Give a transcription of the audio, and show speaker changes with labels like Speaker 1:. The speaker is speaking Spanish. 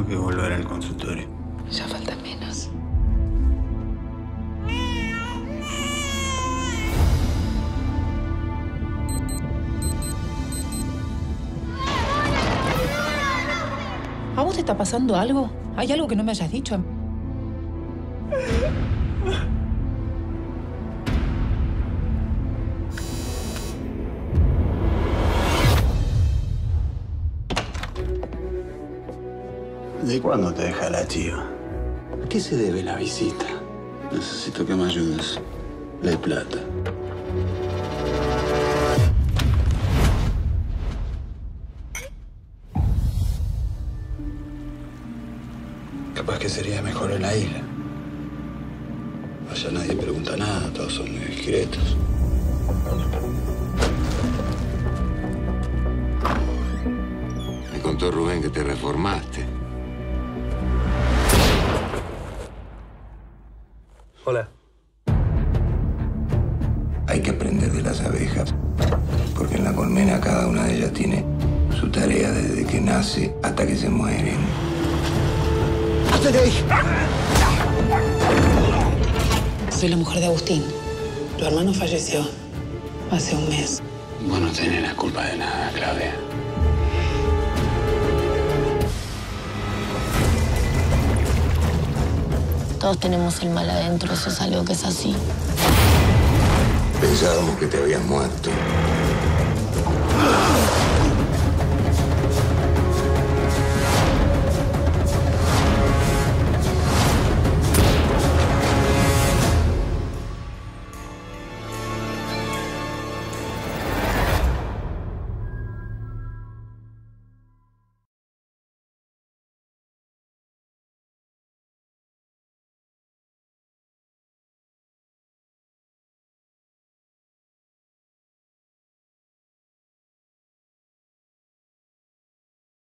Speaker 1: Tengo que volver al consultorio.
Speaker 2: Ya falta menos.
Speaker 3: ¿A vos te está pasando algo? ¿Hay algo que no me hayas dicho?
Speaker 1: ¿De cuándo te deja la chiva? ¿A qué se debe la visita? Necesito que me ayudes. De plata. Capaz que sería mejor en la isla. Allá nadie pregunta nada, todos son muy discretos.
Speaker 4: Me contó Rubén que te reformaste.
Speaker 5: Hola.
Speaker 1: Hay que aprender de las abejas, porque en la colmena cada una de ellas tiene su tarea desde que nace hasta que se mueren. ¡Hazte de ahí!
Speaker 2: Soy la mujer de Agustín. Tu hermano falleció hace un mes.
Speaker 1: Vos no tenés la culpa de nada, Claudia.
Speaker 6: Todos tenemos el mal adentro, eso es algo que es así.
Speaker 1: Pensábamos que te habías muerto.